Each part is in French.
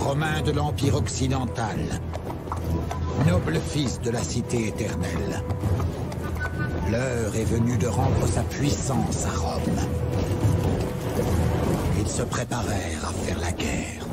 Romain de l'Empire occidental, noble fils de la cité éternelle. L'heure est venue de rendre sa puissance à Rome. Ils se préparèrent à faire la guerre.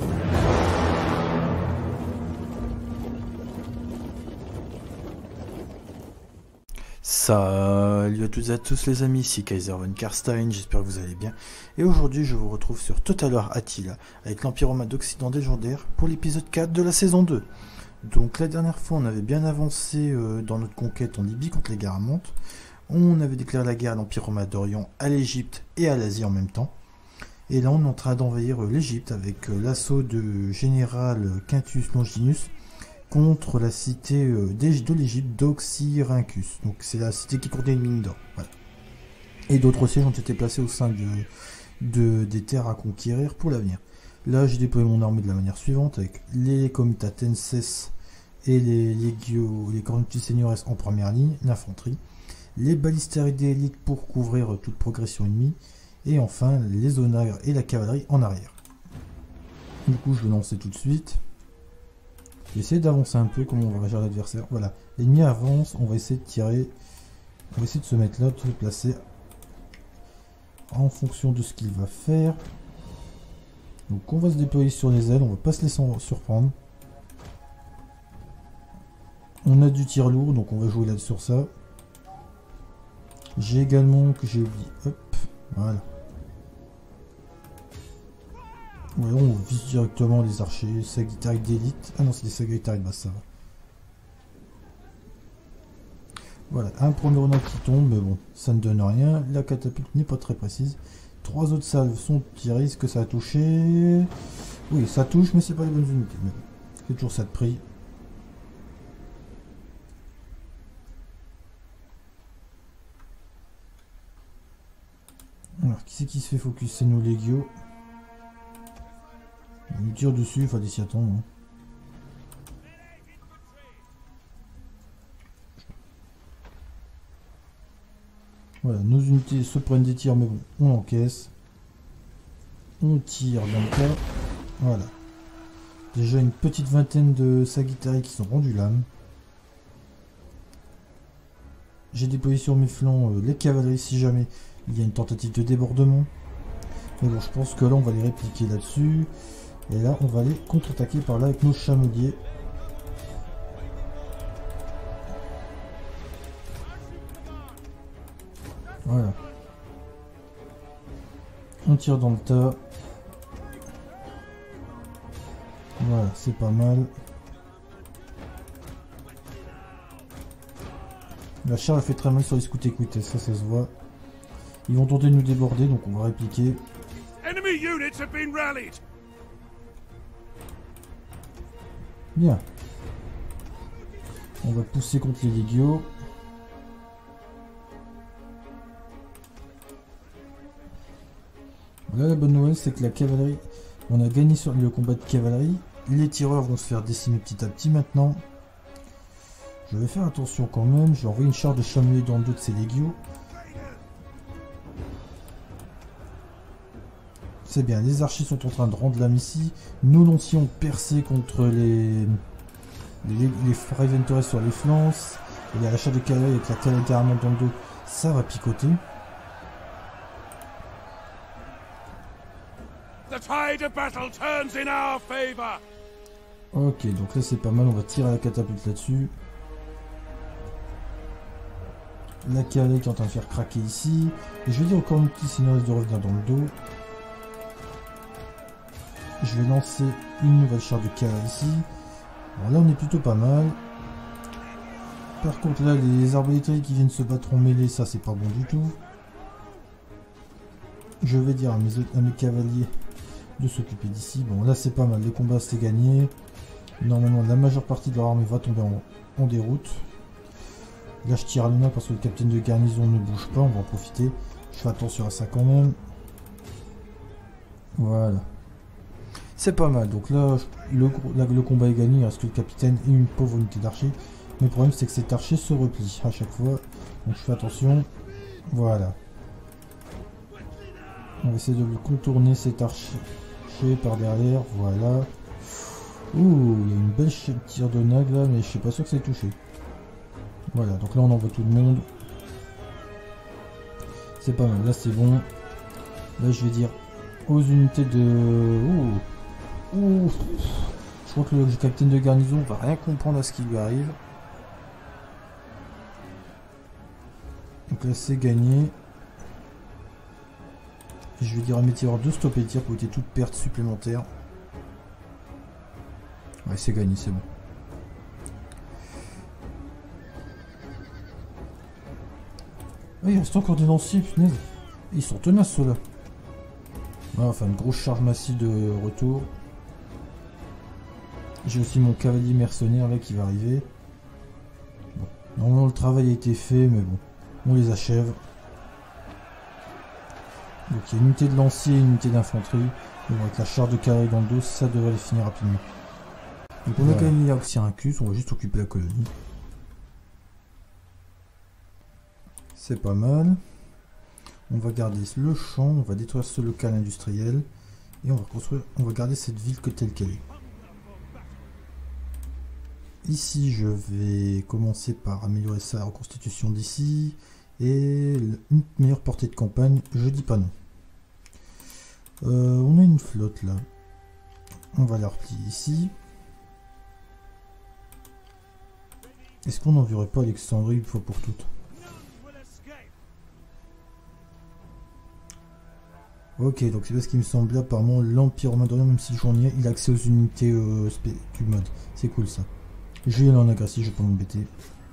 Salut à toutes et à tous les amis, ici Kaiser von Karstein, j'espère que vous allez bien. Et aujourd'hui je vous retrouve sur Total War Attila, avec l'Empire romain d'Occident légendaire, pour l'épisode 4 de la saison 2. Donc la dernière fois on avait bien avancé dans notre conquête en Libye contre les Garamantes. On avait déclaré la guerre à l'Empire romain d'Orient, à l'Égypte et à l'Asie en même temps. Et là on est en train d'envahir l'Égypte avec l'assaut de général Quintus Longinus contre la cité de l'Égypte d'Oxyrhynchus. Donc c'est la cité qui contenait une mine d'or. Voilà. Et d'autres sièges ont été placés au sein des terres à conquérir pour l'avenir. Là j'ai déployé mon armée de la manière suivante avec les comitatenses et les cornutus seniores en première ligne, l'infanterie, les balisteridae élites pour couvrir toute progression ennemie, et enfin les onagres et la cavalerie en arrière. Du coup je vais lancer tout de suite. Je vais essayer d'avancer un peu, comme on va réagir à l'adversaire. Voilà, l'ennemi avance, on va essayer de tirer. On va essayer de se mettre là, de se placer en fonction de ce qu'il va faire. Donc on va se déployer sur les ailes, on va pas se laisser surprendre. On a du tir lourd, donc on va jouer là sur ça. J'ai également, que j'ai oublié, hop, voilà. Voilà, on vise directement les archers, Sagittari d'élite. Ah non, c'est des Sagittari de base, ça va. Voilà, un premier renard qui tombe, mais bon, ça ne donne rien. La catapulte n'est pas très précise. 3 autres salves sont tirées, est-ce que ça a touché? Oui, ça touche, mais c'est pas les bonnes unités. Mais bon, c'est toujours ça de prix. Alors, qui c'est qui se fait focus? C'est nos légios. On nous tire dessus, il fallait s'y attendre. Hein. Voilà, nos unités se prennent des tirs, mais bon, on encaisse. On tire dans le tas. Voilà. Déjà une petite vingtaine de Sagittari qui sont rendus l'âme. J'ai déployé sur mes flancs les cavaleries si jamais il y a une tentative de débordement. Mais bon, je pense que là, on va les répliquer là-dessus. Et là, on va aller contre-attaquer par là avec nos chameliers. Voilà. On tire dans le tas. Voilà, c'est pas mal. La char a fait très mal sur les scouts écoutés, ça se voit. Ils vont tenter de nous déborder, donc on va répliquer. Enemy units have been rallied. Bien. On va pousser contre les légios. Là, la bonne nouvelle, c'est que la cavalerie... On a gagné sur le combat de cavalerie. Les tireurs vont se faire décimer petit à petit maintenant. Je vais faire attention quand même. Je vais envoyer une charge de chamelier dans le dos de ces légios. C'est bien, les archers sont en train de rendre l'âme ici. Nos lanciers ont percé contre les Freyventores sur les flancs. Il y a la charge de cavalerie avec la cavalerie carrément dans le dos. Ça va picoter. The tide of battle turns in our favor. Ok, donc là c'est pas mal. On va tirer la catapulte là-dessus. La cavalerie qui est en train de faire craquer ici. Et je vais dire encore une petite signal de revenir dans le dos. Je vais lancer une nouvelle charge de cavalerie ici. Alors là on est plutôt pas mal. Par contre là les arbalétriers qui viennent se battre en mêlée, ça c'est pas bon du tout. Je vais dire à mes cavaliers de s'occuper d'ici. Bon là c'est pas mal, le combat c'est gagné. Normalement la majeure partie de leur armée va tomber en déroute. Là je tire à l'una parce que le capitaine de garnison ne bouge pas, on va en profiter. Je fais attention à ça quand même. Voilà. C'est pas mal, donc là le combat est gagné, il reste que le capitaine et une pauvre unité d'archers. Mais le problème c'est que cet archer se replie à chaque fois, donc je fais attention. Voilà. On va essayer de lui contourner cet archer par derrière, voilà. Ouh, il y a une belle tir de nag là, mais je suis pas sûr que c'est touché. Voilà, donc là on envoie tout le monde. C'est pas mal, là c'est bon. Là je vais dire aux unités de... Ouh. Ouh. Je crois que le capitaine de garnison va rien comprendre à ce qui lui arrive. Donc là c'est gagné. Je vais dire à mes tireurs de stopper le tir pour éviter toute perte supplémentaire. Ouais, c'est gagné, c'est bon. Ah, il reste encore des lanciers, punaise. Ils sont tenaces ceux-là. Ah, enfin, une grosse charge massive de retour. J'ai aussi mon cavalier mercenaire là qui va arriver. Bon. Normalement le travail a été fait, mais bon, on les achève. Donc il y a une unité de lancier et une unité d'infanterie. Avec la charge de cavalerie dans le dos, ça devrait les finir rapidement. Donc on a gagné Oxyrhynchus, on va juste occuper la colonie. C'est pas mal. On va garder le champ, on va détruire ce local industriel. Et on va garder cette ville que telle qu'elle est. Ici je vais commencer par améliorer sa reconstitution d'ici. Et une meilleure portée de campagne, je dis pas non. On a une flotte là. On va la replier ici. Est-ce qu'on n'enverrait pas Alexandrie une fois pour toutes? Ok, donc c'est parce qu'il me semblait apparemment l'Empire romain d'Orient, même si le journalier, il a accès aux unités du mode. C'est cool ça. Je vais aller en agressif, je vais pas m'embêter.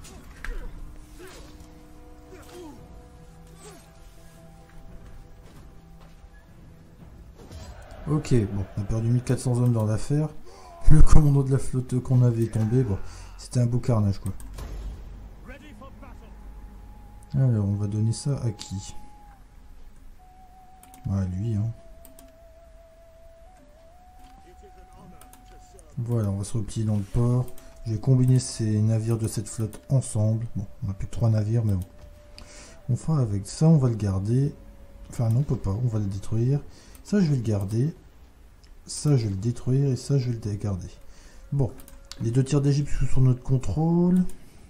Ok, bon, on a perdu 1400 hommes dans l'affaire. Le commandant de la flotte qu'on avait est tombé, bon, c'était un beau carnage quoi. Alors, on va donner ça à qui? À lui, hein. Voilà, on va se replier dans le port. Je vais combiner ces navires de cette flotte ensemble. Bon, on n'a plus que 3 navires, mais bon. On fera avec ça, on va le garder. Enfin, non, on peut pas, on va le détruire. Ça, je vais le garder. Ça, je vais le détruire. Et ça, je vais le garder. Bon, les 2 tiers d'Égypte sous son notre contrôle.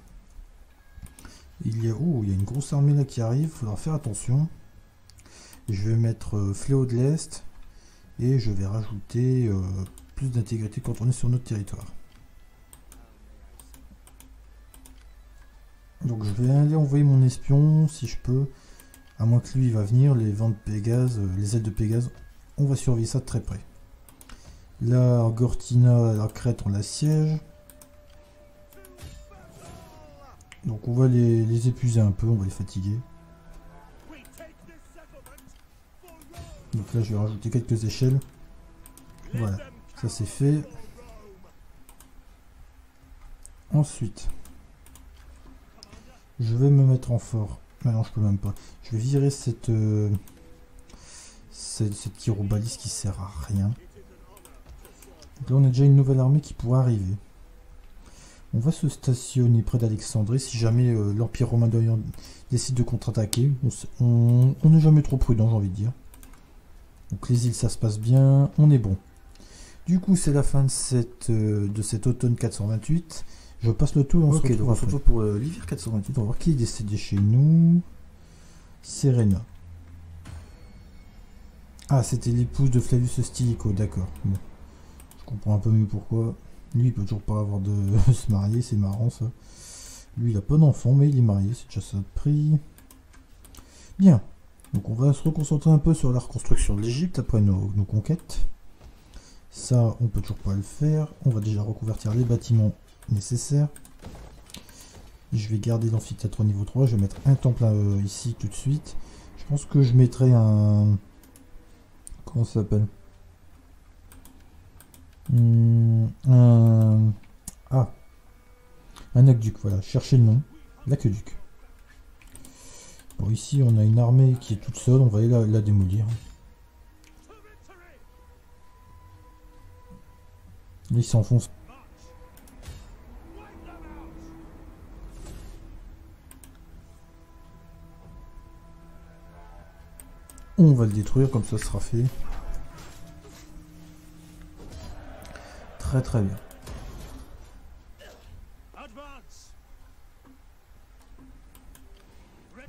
Il y a une grosse armée là qui arrive. Il faudra faire attention. Je vais mettre Fléau de l'Est. Et je vais rajouter plus d'intégrité quand on est sur notre territoire. Donc je vais aller envoyer mon espion si je peux. À moins que lui il va venir, les vents de Pégase, les ailes de Pégase, on va surveiller ça de très près. Là, Gortina, la Crète, on l'assiège. Donc on va les épuiser un peu, on va les fatiguer. Donc là je vais rajouter quelques échelles. Voilà, ça c'est fait. Ensuite, je vais me mettre en fort. Ah non, je peux même pas. Je vais virer cette chirobalise qui sert à rien. Donc là on a déjà une nouvelle armée qui pourrait arriver. On va se stationner près d'Alexandrie si jamais l'Empire romain d'Orient décide de contre-attaquer. On n'est jamais trop prudent, j'ai envie de dire. Donc les îles ça se passe bien, on est bon. Du coup c'est la fin de cet automne 428. Je passe le tour et on se retrouve pour l'hiver 428. On va voir qui est décédé chez nous. Serena. Ah, c'était l'épouse de Flavius Stilicho, d'accord. Bon. Je comprends un peu mieux pourquoi. Lui, il peut toujours pas avoir de se marier, c'est marrant ça. Lui, il a pas d'enfant, mais il est marié, c'est déjà ça de prix. Bien. Donc on va se reconcentrer un peu sur la reconstruction de l'Égypte après nos conquêtes. Ça, on peut toujours pas le faire. On va déjà reconvertir les bâtiments nécessaires. Je vais garder l'amphithéâtre au niveau 3. Je vais mettre un temple ici tout de suite. Je pense que je mettrai un... Comment ça s'appelle? Un aqueduc, voilà. Cherchez le nom. L'aqueduc. Bon, ici, on a une armée qui est toute seule. On va aller la démolir. Là, il s'enfonce. On va le détruire, comme ça sera fait. Très très bien.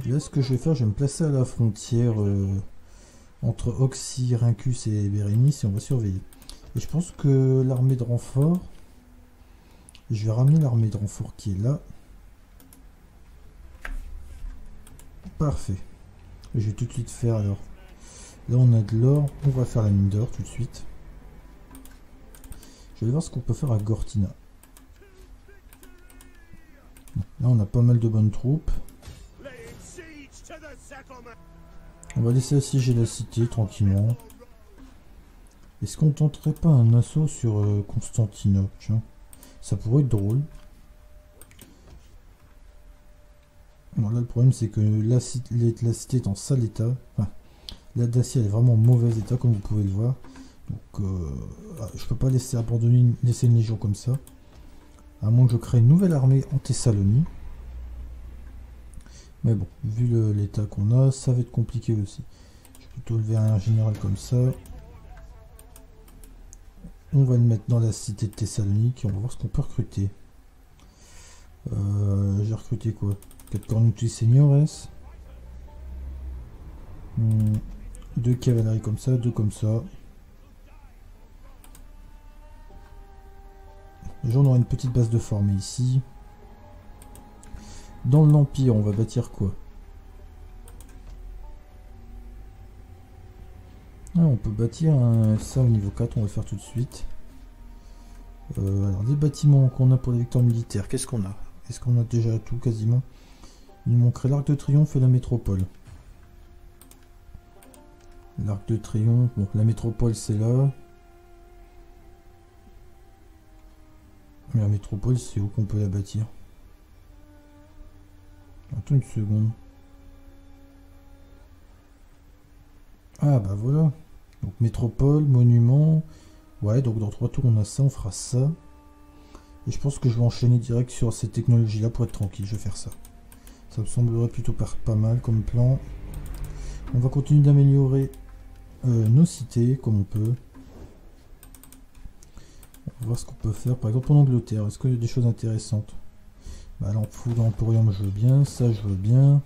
Puis là, ce que je vais faire, je vais me placer à la frontière entre Oxy, Rincus et Bérénice et on va surveiller. Et je pense que l'armée de renfort, je vais ramener l'armée de renfort qui est là. Parfait. Je vais tout de suite faire alors. Là on a de l'or, on va faire la mine d'or tout de suite. Je vais voir ce qu'on peut faire à Gortina. Là on a pas mal de bonnes troupes. On va laisser assiéger la cité tranquillement. Est-ce qu'on tenterait pas un assaut sur Constantinople, tiens? Ça pourrait être drôle. Bon, là le problème c'est que la cité est en sale état. Enfin, la Dacia est vraiment en mauvais état comme vous pouvez le voir. Donc je peux pas laisser abandonner, laisser une légion comme ça. À moins que je crée une nouvelle armée en Thessalonie. Mais bon, vu l'état qu'on a, ça va être compliqué aussi. Je vais plutôt lever un général comme ça. On va le mettre dans la cité de Thessalonique et on va voir ce qu'on peut recruter. J'ai recruté quoi? 4 Cornutus Seniores. 2 cavaleries comme ça, 2 comme ça. Déjà on aura une petite base de formée ici. Dans l'Empire, on va bâtir quoi? Ah, on peut bâtir ça au niveau 4, on va le faire tout de suite. Alors, des bâtiments qu'on a pour les vecteurs militaires, qu'est-ce qu'on a? Est-ce qu'on a déjà tout quasiment? Il nous manquerait l'Arc de Triomphe et la métropole. L'Arc de Triomphe, bon, la métropole c'est là. Mais la métropole, c'est où qu'on peut la bâtir? Attends une seconde. Ah bah voilà. Donc métropole, monument. Ouais, donc dans 3 tours on a ça, on fera ça. Et je pense que je vais enchaîner direct sur cette technologie là pour être tranquille, je vais faire ça. Ça me semblerait plutôt pas mal comme plan. On va continuer d'améliorer nos cités comme on peut. On va voir ce qu'on peut faire par exemple en Angleterre. Est-ce qu'il y a des choses intéressantes? Bah là, fou d'Emporium, je veux bien. Ça, je veux bien.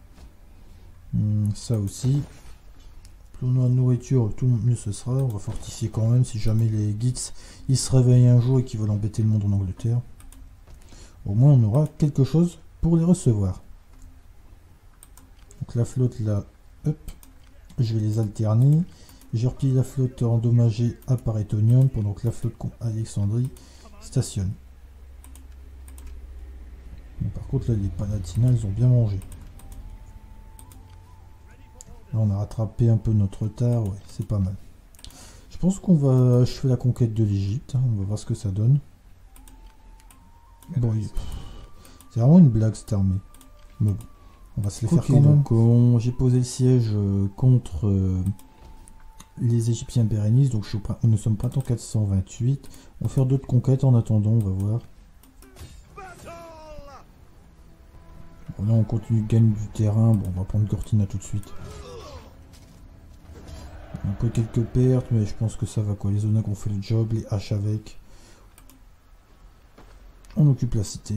Ça aussi. Plus on a de nourriture, tout mieux ce sera. On va fortifier quand même si jamais les Gits ils se réveillent un jour et qu'ils veulent embêter le monde en Angleterre. Au moins, on aura quelque chose pour les recevoir. Donc la flotte là, hop, je vais les alterner. J'ai replié la flotte endommagée à Paretonium pendant que la flotte Alexandrie stationne. Bon, par contre là les Palatinats ils ont bien mangé. Là on a rattrapé un peu notre retard, ouais c'est pas mal. Je pense qu'on va achever la conquête de l'Égypte, hein. On va voir ce que ça donne. Bon, c'est vraiment une blague cette armée. Mais bon, on va se les faire quand même. J'ai posé le siège contre les Égyptiens bérénistes, donc nous sommes printemps 428. On va faire d'autres conquêtes en attendant, on va voir. Bon, là on continue de gagner du terrain, bon on va prendre Gortina tout de suite. Un peu quelques pertes, mais je pense que ça va quoi. Les zonas ont fait le job, les haches avec. On occupe la cité.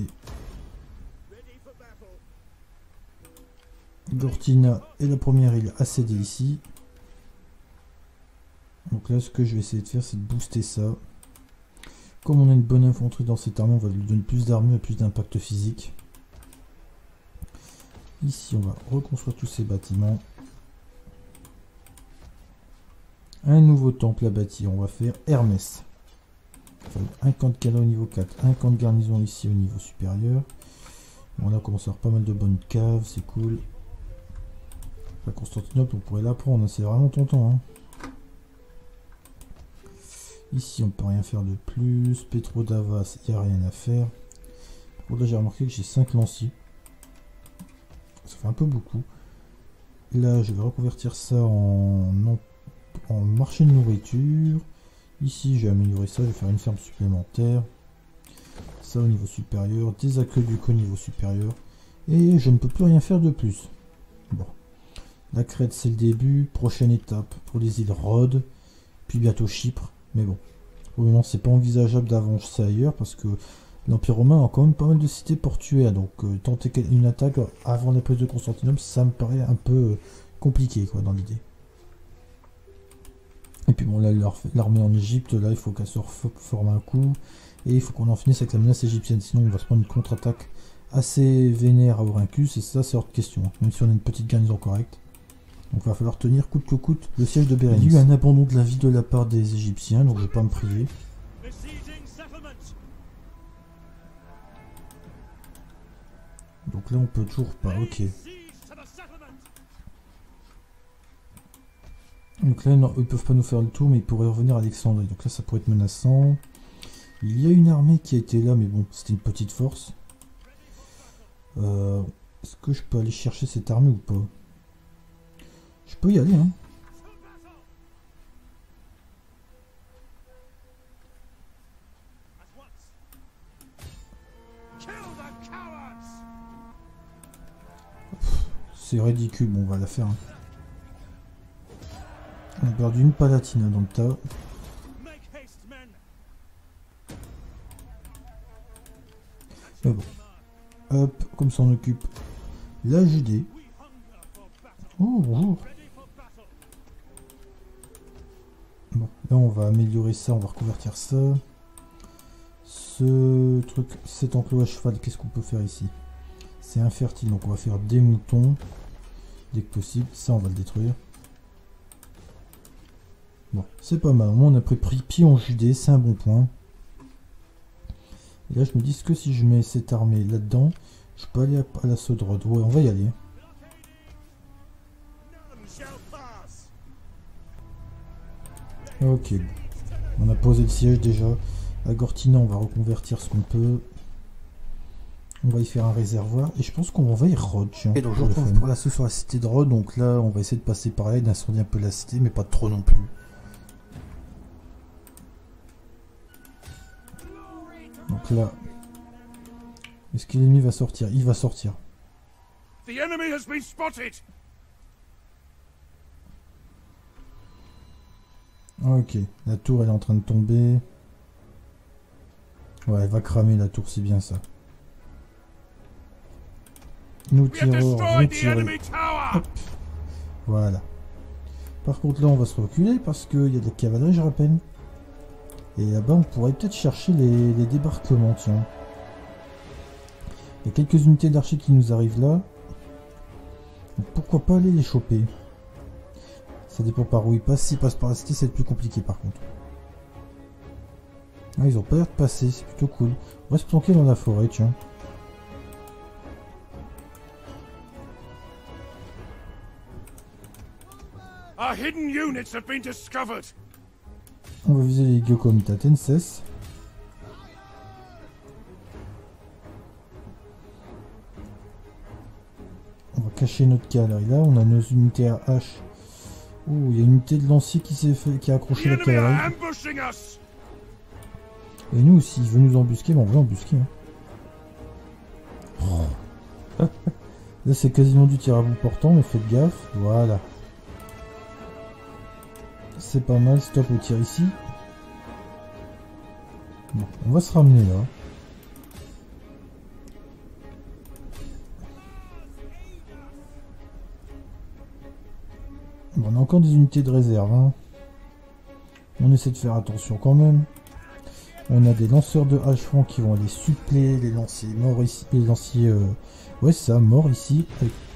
Gortina est la première île à céder ici. Donc là ce que je vais essayer de faire c'est de booster ça. Comme on a une bonne infanterie dans cette armée, on va lui donner plus d'armure et plus d'impact physique. Ici on va reconstruire tous ces bâtiments. Un nouveau temple à bâtir, on va faire Hermès. Enfin, un camp de cavalerie au niveau 4, un camp de garnison ici au niveau supérieur. Bon là on commence à avoir pas mal de bonnes caves, c'est cool. La Constantinople on pourrait la prendre, c'est vraiment tentant. Hein. Ici on peut rien faire de plus. Petrodavas, il n'y a rien à faire. Bon, là j'ai remarqué que j'ai 5 lanciers. Ça fait un peu beaucoup. Là je vais reconvertir ça en marché de nourriture. Ici je vais améliorer ça, je vais faire une ferme supplémentaire. Ça au niveau supérieur, des aqueducs au niveau supérieur. Et je ne peux plus rien faire de plus. Bon. La Crète c'est le début. Prochaine étape pour les îles Rhodes. Puis bientôt Chypre. Mais bon. Pour le moment c'est pas envisageable d'avancer ailleurs parce que L'Empire romain a quand même pas mal de cités portuaires, donc tenter une attaque avant la prise de Constantinople, ça me paraît un peu compliqué quoi dans l'idée. Et puis bon là l'armée en Égypte, là il faut qu'elle se forme un coup, et il faut qu'on en finisse avec la menace égyptienne, sinon on va se prendre une contre-attaque assez vénère à Auricus, et ça c'est hors de question, même si on a une petite garnison correcte. Donc il va falloir tenir coûte que coûte le siège de Bérénice. Il y a eu un abandon de la ville de la part des Égyptiens, donc je ne vais pas me prier. Donc là on peut toujours pas, ok. Donc là non, ils peuvent pas nous faire le tour, mais ils pourraient revenir à Alexandrie, donc là ça pourrait être menaçant. Il y a une armée qui a été là, mais bon, c'était une petite force. Est-ce que je peux aller chercher cette armée ou pas? Je peux y aller, hein. C'est ridicule, bon on va la faire. Hein. On a perdu une palatine dans le tas. Mais bon. Hop, comme ça on occupe la Judée. Oh bonjour. Bon, là on va améliorer ça, on va reconvertir ça. Ce truc, cet enclos à cheval, qu'est-ce qu'on peut faire ici? C'est infertile, donc on va faire des moutons dès que possible. Ça on va le détruire. Bon, c'est pas mal. Au moins on a pris pied en Judée, c'est un bon point. Et là je me dis que si je mets cette armée là-dedans, je peux aller à l'assaut de Rhodes. Ouais, on va y aller. Ok, on a posé le siège déjà. À Gortina, on va reconvertir ce qu'on peut. On va y faire un réservoir. Et je pense qu'on va envahir Rhodes. Et donc, je retrouve pour l'assaut sur la cité de Rhodes. Donc là, on va essayer de passer par là et d'incendier un peu la cité, mais pas trop non plus. Donc là, est-ce que l'ennemi va sortir? Il va sortir. The enemy has been spotted. Ok, la tour elle est en train de tomber. Ouais, elle va cramer la tour, c'est bien ça. Nous tireurs, retirez. Hop. Voilà. Par contre là on va se reculer parce qu'il y a de la cavalerie, je rappelle. Et là-bas on pourrait peut-être chercher les débarquements, tiens. Il y a quelques unités d'archers qui nous arrivent là. Donc pourquoi pas aller les choper? Ça dépend par où ils passent. S'ils passent par la cité, c'est plus compliqué par contre. Ah, ils ont pas l'air de passer, c'est plutôt cool. On va se planquer dans la forêt, tiens. Our hidden units have been discovered. On va viser les Giocomitatenses. On va cacher notre cavalerie là. On a nos unités à hache. Oh, il y a une unité de lancier qui a accroché la cavalerie. Et nous aussi, il veut nous embusquer, mais on veut embusquer. Hein. Oh. Là, c'est quasiment du tir à bout portant, mais faites gaffe. Voilà. C'est pas mal. Stop au tir ici. Bon, on va se ramener là. Bon, on a encore des unités de réserve. Hein. On essaie de faire attention quand même. On a des lanceurs de hache-franc qui vont aller suppléer les lanciers morts ici. Les lanciers... Ouais, c'est ça, morts ici.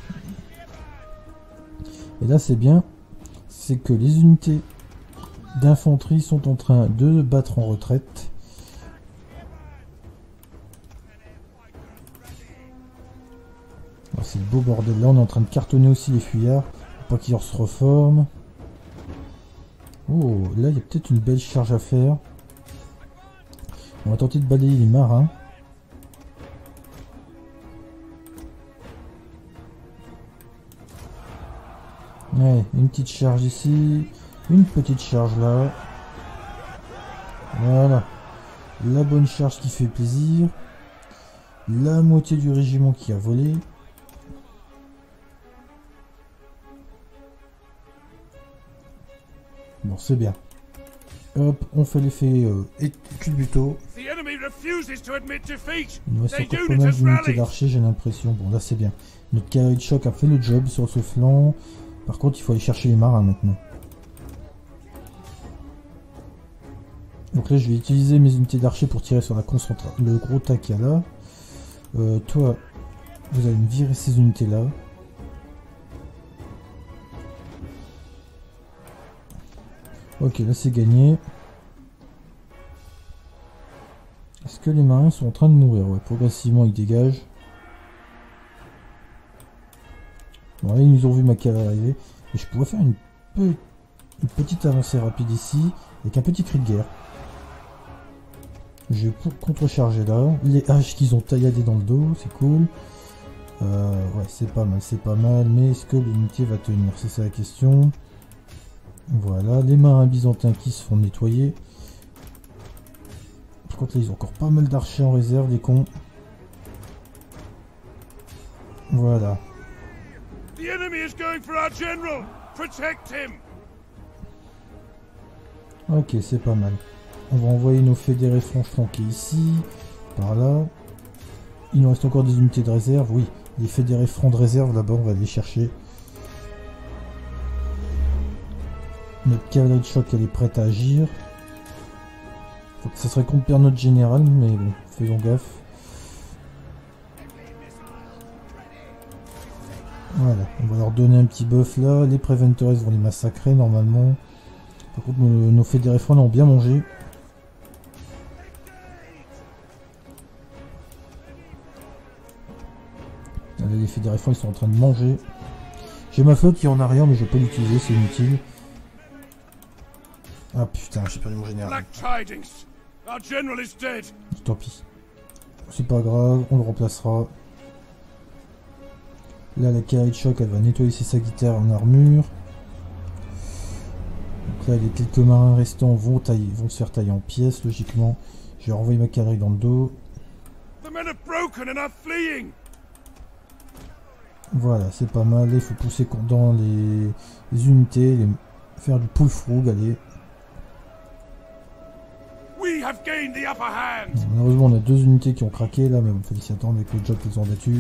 Et là, c'est bien. C'est que les unités d'infanterie sont en train de battre en retraite. C'est le beau bordel. Là, on est en train de cartonner aussi les fuyards. Pas qu'ils se reforment. Oh, là il y a peut-être une belle charge à faire. On va tenter de balayer les marins. Ouais, une petite charge ici. Une petite charge là. Voilà. La bonne charge qui fait plaisir. La moitié du régiment qui a volé. Bon, c'est bien. Hop, on fait l'effet culbuto. The enemy refuses to admit defeat. Il nous reste Their encore pas unit mal has d'unités rallied. d'archers, j'ai l'impression. Bon, là c'est bien. Notre cavalerie de choc a fait le job sur ce flanc. Par contre, il faut aller chercher les marins maintenant. Donc là, je vais utiliser mes unités d'archers pour tirer sur la concentration. Le gros tas qu'il y a là. Toi, vous allez me virer ces unités-là. Ok, là c'est gagné. Est-ce que les marins sont en train de mourir? Ouais, progressivement ils dégagent. Bon là ils nous ont vu ma cavalerie arriver. Et je pourrais faire une petite avancée rapide ici, avec un petit cri de guerre. Je vais contrecharger là. Les haches qu'ils ont tailladées dans le dos, c'est cool. Ouais, c'est pas mal, mais est-ce que l'unité va tenir? C'est ça la question. Voilà, les marins byzantins qui se font nettoyer. Par contre là ils ont encore pas mal d'archers en réserve, les cons. Voilà. The enemy is going for our general. Protect him. Ok, c'est pas mal. On va envoyer nos fédérés franches flanqués ici, par là. Il nous reste encore des unités de réserve, oui. Les fédérés francs de réserve là-bas, on va les chercher. Notre cavalerie de choc, elle est prête à agir. Ça serait qu'on perd notre général, mais bon, faisons gaffe. Voilà, on va leur donner un petit buff là. Les Préventores vont les massacrer normalement. Par contre, nos fédérés francs ont bien mangé. Là, les fédérés francs, ils sont en train de manger. J'ai ma flotte qui est en arrière, mais je vais pas l'utiliser, c'est inutile. Ah putain, j'ai perdu mon général. Black tidings. Our general is dead. Tant pis. C'est pas grave, on le remplacera. Là, la cavalerie de choc, elle va nettoyer ses sagittaires en armure. Donc là, les quelques marins restants vont se faire tailler en pièces, logiquement. Je vais renvoyer ma cavalerie dans le dos. The men are broken and are fleeing. Voilà, c'est pas mal. Il faut pousser dans les unités, faire du pull frog, allez. We have gained the upper hand. Bon, malheureusement, on a 2 unités qui ont craqué là, mais bon, fallait s'y attendre avec le job qu'ils ont battu.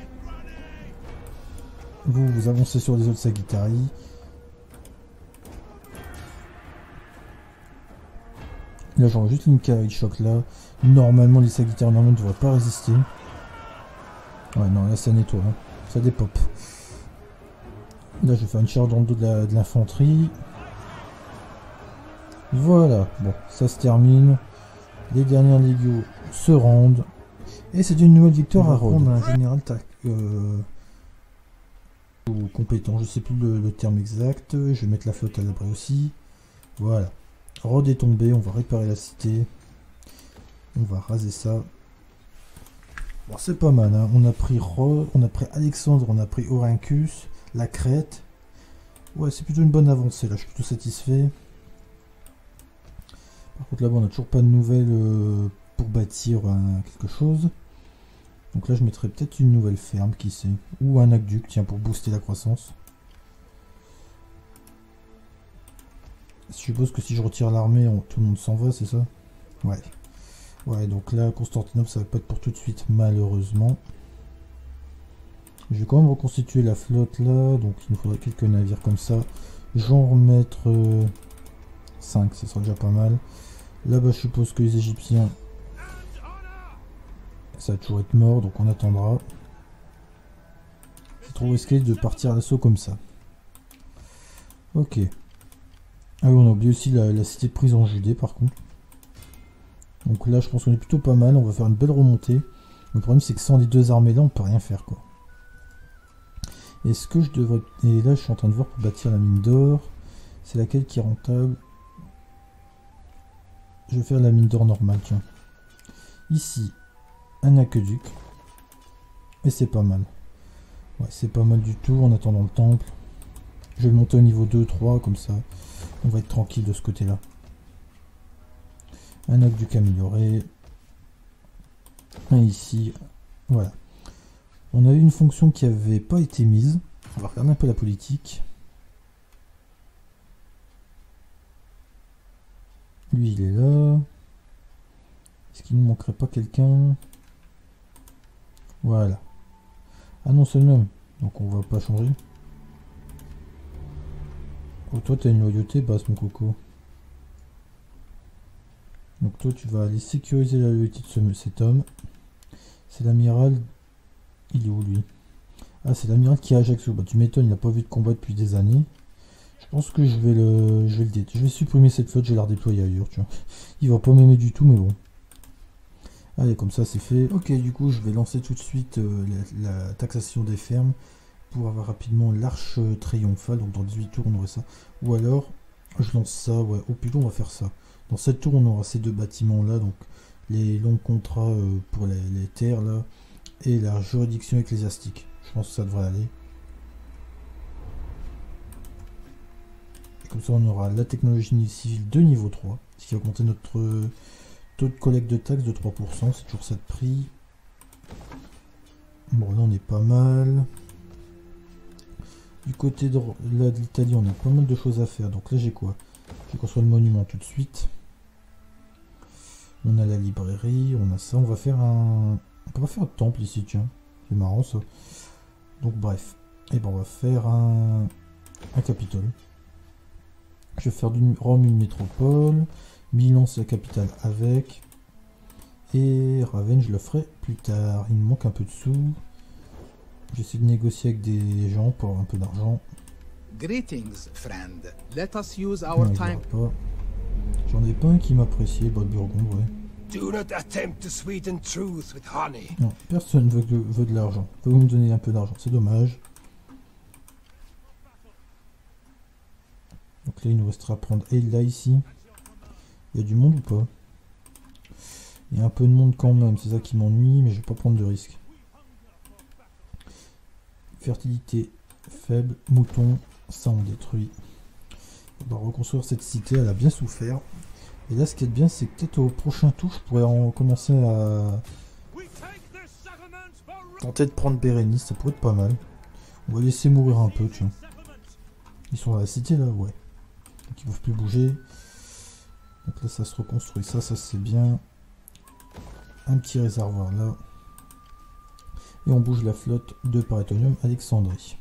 Vous avancez sur les autres Sagittari. Là, j'aurai juste une cavalerie de choc là. Normalement, les Sagittari normalement ne devraient pas résister. Ouais, non, là ça nettoie, hein. Ça dépop. Là, je vais faire une charge dans le dos de l'infanterie. Voilà, bon, ça se termine. Les dernières légios se rendent. Et c'est une nouvelle victoire à Rhodes. On a un général compétent, je sais plus le terme exact. Je vais mettre la flotte à l'abri aussi. Voilà. Rhodes est tombé, on va réparer la cité. On va raser ça. Bon, c'est pas mal, hein. On a pris Rhodes, on a pris Alexandre, on a pris Oryncus, la Crète. Ouais, c'est plutôt une bonne avancée, là, je suis plutôt satisfait. Par contre, là-bas, on n'a toujours pas de nouvelles pour bâtir quelque chose. Donc là, je mettrai peut-être une nouvelle ferme, qui sait. Ou un aqueduc, tiens, pour booster la croissance. Je suppose que si je retire l'armée, tout le monde s'en va, c'est ça? Ouais. Ouais, donc là, Constantinople, ça va pas être pour tout de suite, malheureusement. Je vais quand même reconstituer la flotte là, donc il nous faudrait quelques navires comme ça. J'en remettre 5, ça sera déjà pas mal. Là-bas, je suppose que les Égyptiens, ça va toujours être mort, donc on attendra. C'est trop risqué de partir à l'assaut comme ça. Ok. Ah oui, on a oublié aussi la cité prise en Judée, par contre. Donc là, je pense qu'on est plutôt pas mal. On va faire une belle remontée. Le problème, c'est que sans les 2 armées là, on peut rien faire, quoi. Est-ce que je devrais... Et là, je suis en train de voir pour bâtir la mine d'or. C'est laquelle qui est rentable? Je vais faire la mine d'or normale, tiens. Ici, un aqueduc. Et c'est pas mal. Ouais, c'est pas mal du tout en attendant le temple. Je vais le monter au niveau 2, 3, comme ça. On va être tranquille de ce côté-là. Un aqueduc amélioré. Et ici, voilà. On a eu une fonction qui n'avait pas été mise. On va regarder un peu la politique. Lui, il est là. Est-ce qu'il ne manquerait pas quelqu'un? Voilà. Ah non, c'est le même. Donc on va pas changer. Oh, toi, tu as une loyauté basse, mon coco. Donc toi, tu vas aller sécuriser la loyauté de cet homme. C'est l'amiral. Il est où, lui? Ah, c'est l'amiral qui est à Ajaccio. Bah, tu m'étonnes, il n'a pas vu de combat depuis des années. Je pense que je vais supprimer cette flotte, je vais la redéployer ailleurs, tu vois. Il va pas m'aimer du tout, mais bon. Allez, comme ça, c'est fait. Ok, du coup, je vais lancer tout de suite la taxation des fermes pour avoir rapidement l'arche triomphale. Donc, dans 18 tours, on aurait ça. Ou alors, je lance ça, ouais. Au plus tôt, on va faire ça. Dans 7 tours, on aura ces deux bâtiments-là. Donc, les longs contrats pour les terres, là. Et la juridiction ecclésiastique. Je pense que ça devrait aller. Comme ça, on aura la technologie civile de niveau 3, ce qui va augmenter notre taux de collecte de taxes de 3%. C'est toujours ça de prix. Bon, là, on est pas mal. Du côté de l'Italie, on a pas mal de choses à faire. Donc là, j'ai quoi? Je vais construire le monument tout de suite. On a la librairie, on a ça. On va faire un... On peut pas faire un temple ici, tiens. C'est marrant, ça. Donc, bref. Et ben, on va faire un Capitole. Je vais faire du Rome une métropole. Milan, c'est la capitale avec. Et Ravenne, je le ferai plus tard. Il me manque un peu de sous. J'essaie de négocier avec des gens pour avoir un peu d'argent. Greetings, friend. Let us use our time. J'en ai pas un qui m'appréciait, bah, le Burgonde, ouais. Do not attempt to sweeten truth with honey. Non, personne veut de l'argent. Vous me donner un peu d'argent, c'est dommage. Donc là, il nous restera à prendre Ella ici. Il y a du monde ou pas? Il y a un peu de monde quand même, c'est ça qui m'ennuie, mais je vais pas prendre de risque. Fertilité faible, mouton, ça on détruit. On va reconstruire cette cité, elle a bien souffert. Et là, ce qui est bien, c'est que peut-être au prochain tour, je pourrais en commencer à tenter de prendre Bérénice, ça pourrait être pas mal. On va laisser mourir un peu, tiens. Ils sont à la cité là, ouais. Donc ils peuvent plus bouger. Donc là, ça se reconstruit, ça c'est bien. Un petit réservoir là. Et on bouge la flotte de Parétonium Alexandrie.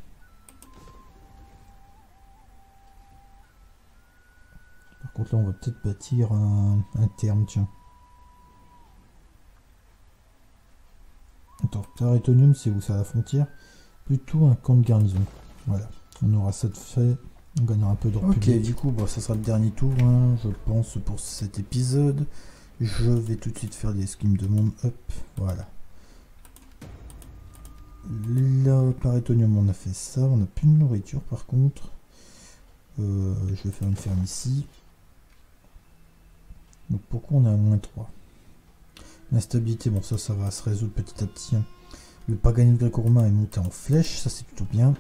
Par contre là on va peut-être bâtir un terme, tiens. Attends, Parétonium c'est où? C'est à la frontière? Plutôt un camp de garnison. Voilà, on aura ça de fait. On gagnera un peu de public. Ok, du coup bah, ça sera le dernier tour, hein, je pense, pour cet épisode. Je vais tout de suite faire les schemes de monde. Hop, voilà. Là, Parétonium, on a fait ça. On n'a plus de nourriture par contre. Je vais faire une ferme ici. Donc pourquoi on est à -3? L'instabilité, bon ça va se résoudre petit à petit. Hein. Le paganisme gréco-romain est monté en flèche, ça c'est plutôt bien.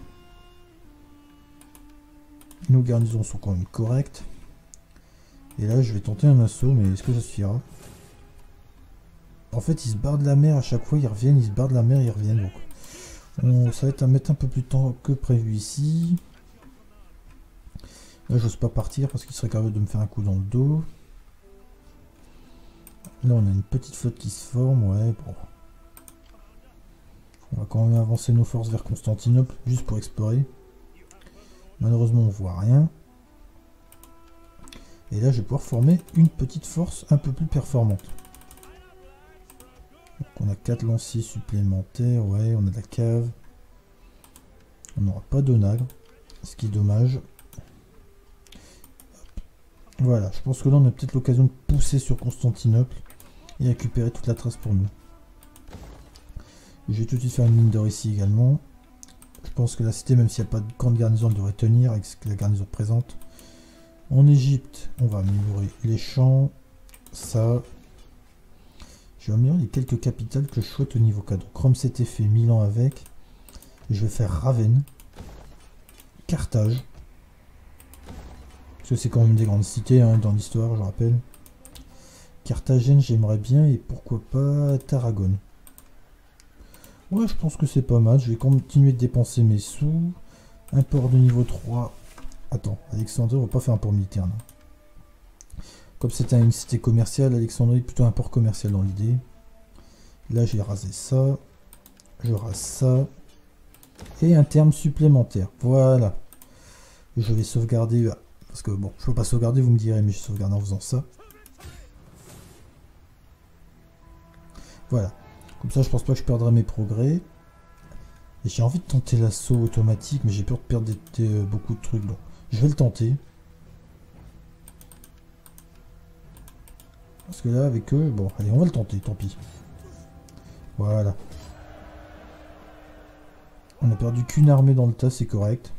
Nos garnisons sont quand même correctes. Et là je vais tenter un assaut, mais est-ce que ça suffira? En fait ils se barrent de la mer à chaque fois, ils reviennent, ils se barrent de la mer, ils reviennent. Donc ça va être à mettre un peu plus de temps que prévu ici. Là j'ose pas partir parce qu'il serait capable de me faire un coup dans le dos. Là on a une petite flotte qui se forme, ouais bon. On va quand même avancer nos forces vers Constantinople, juste pour explorer. Malheureusement on voit rien. Et là je vais pouvoir former une petite force un peu plus performante. Donc on a 4 lanciers supplémentaires, ouais, on a de la cave. On n'aura pas d'onagre, ce qui est dommage. Voilà, je pense que là on a peut-être l'occasion de pousser sur Constantinople et récupérer toute la trace pour nous. Je vais tout de suite faire une mine d'or ici également. Je pense que la cité, même s'il n'y a pas de grande garnison, elle devrait tenir avec ce que la garnison présente. En Égypte, on va améliorer les champs, ça. Je vais améliorer les quelques capitales que je souhaite au niveau 4. Donc Rome c'était fait, Milan avec. Et je vais faire Ravenne, Carthage. Parce que c'est quand même des grandes cités hein, dans l'histoire, je rappelle. Carthagène, j'aimerais bien, et pourquoi pas Tarragone. Ouais, je pense que c'est pas mal. Je vais continuer de dépenser mes sous. Un port de niveau 3. Attends, Alexandrie, on va pas faire un port militaire. Non. Comme c'était une cité commerciale, Alexandrie plutôt un port commercial dans l'idée. Là j'ai rasé ça. Je rase ça. Et un terme supplémentaire. Voilà. Je vais sauvegarder. Parce que bon, je ne peux pas sauvegarder, vous me direz, mais je sauvegarde en faisant ça. Voilà. Comme ça, je pense pas que je perdrai mes progrès. Et j'ai envie de tenter l'assaut automatique, mais j'ai peur de perdre beaucoup de trucs. Bon, je vais le tenter. Parce que là, avec eux, bon, allez, on va le tenter, tant pis. Voilà. On n'a perdu qu'une armée dans le tas, c'est correct.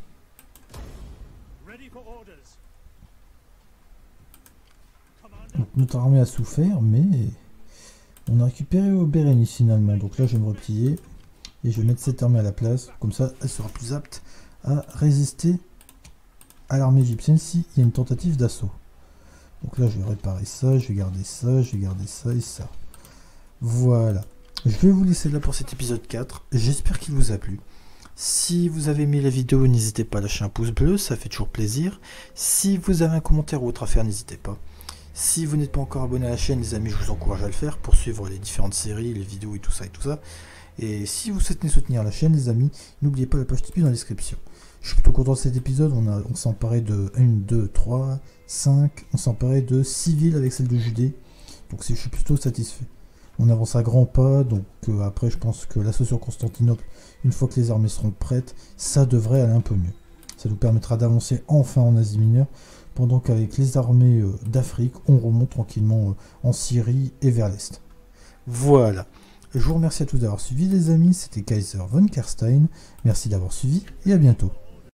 Donc, notre armée a souffert, mais on a récupéré au Bérénice finalement. Donc là, je vais me replier et je vais mettre cette armée à la place. Comme ça, elle sera plus apte à résister à l'armée égyptienne s'il y a une tentative d'assaut. Donc là, je vais réparer ça, je vais garder ça, je vais garder ça et ça. Voilà. Je vais vous laisser là pour cet épisode 4. J'espère qu'il vous a plu. Si vous avez aimé la vidéo, n'hésitez pas à lâcher un pouce bleu, ça fait toujours plaisir. Si vous avez un commentaire ou autre à faire, n'hésitez pas. Si vous n'êtes pas encore abonné à la chaîne, les amis, je vous encourage à le faire pour suivre les différentes séries, les vidéos et tout ça et tout ça. Et si vous souhaitez soutenir la chaîne, les amis, n'oubliez pas la page Tipeee dans la description. Je suis plutôt content de cet épisode, on s'est emparé de 1, 2, 3, 5, on s'est emparé de 6 villes avec celle de Judée. Donc je suis plutôt satisfait. On avance à grands pas, donc après je pense que l'assaut sur Constantinople, une fois que les armées seront prêtes, ça devrait aller un peu mieux. Ça nous permettra d'avancer enfin en Asie mineure, pendant qu'avec les armées d'Afrique, on remonte tranquillement en Syrie et vers l'Est. Voilà. Je vous remercie à tous d'avoir suivi les amis, c'était Kaiser von Karstein. Merci d'avoir suivi et à bientôt.